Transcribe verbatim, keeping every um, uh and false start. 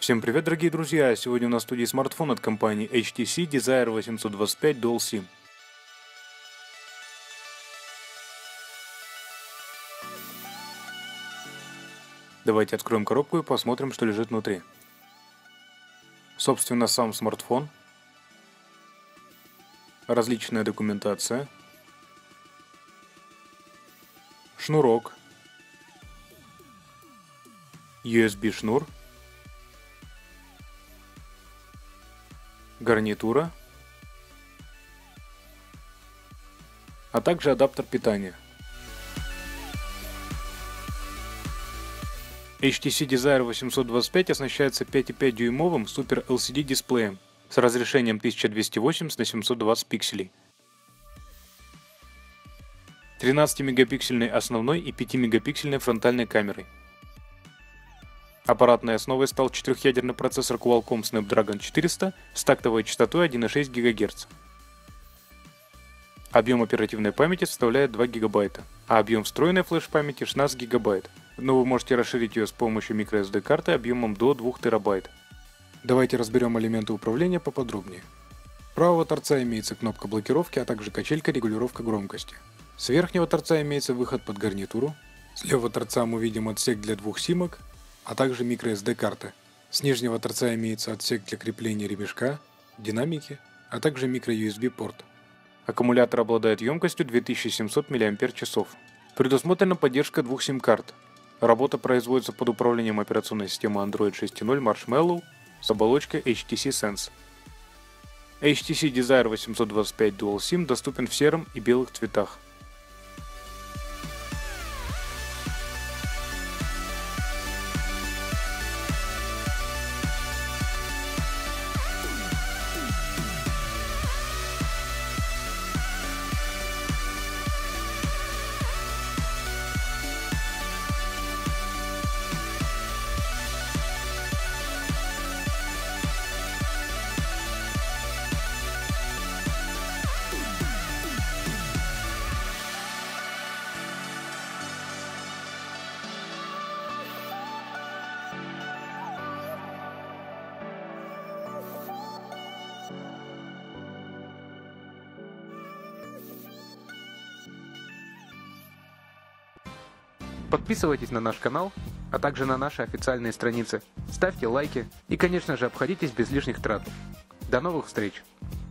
Всем привет, дорогие друзья! Сегодня у нас в студии смартфон от компании эйч ти си Desire восемьсот двадцать пять Dual SIM. Давайте откроем коробку и посмотрим, что лежит внутри. Собственно, сам смартфон, различная документация, шнурок, ю эс би шнур, гарнитура, а также адаптер питания. эйч ти си Desire восемьсот двадцать пять оснащается пять и пять дюймовым Super эл си ди дисплеем с разрешением тысяча двести восемьдесят на семьсот двадцать пикселей, тринадцатимегапиксельной основной и пятимегапиксельной фронтальной камерой. Аппаратной основой стал четырехъядерный процессор Qualcomm Snapdragon четыреста с тактовой частотой один и шесть гигагерца. Объем оперативной памяти составляет два гигабайта, а объем встроенной флеш-памяти шестнадцать гигабайт, но вы можете расширить ее с помощью microSD карты объемом до двух терабайт. Давайте разберем элементы управления поподробнее. С правого торца имеется кнопка блокировки, а также качелька регулировка громкости. С верхнего торца имеется выход под гарнитуру. С левого торца мы видим отсек для двух симок, а также microSD карты. С нижнего торца имеется отсек для крепления ремешка, динамики, а также micro ю эс би порт. Аккумулятор обладает емкостью две тысячи семьсот мАч. Предусмотрена поддержка двух сим-карт. Работа производится под управлением операционной системы Android шесть ноль Marshmallow с оболочкой эйч ти си Sense. эйч ти си Desire восемьсот двадцать пять Dual SIM доступен в сером и белых цветах. Подписывайтесь на наш канал, а также на наши официальные страницы. Ставьте лайки и, конечно же, обходитесь без лишних трат. До новых встреч!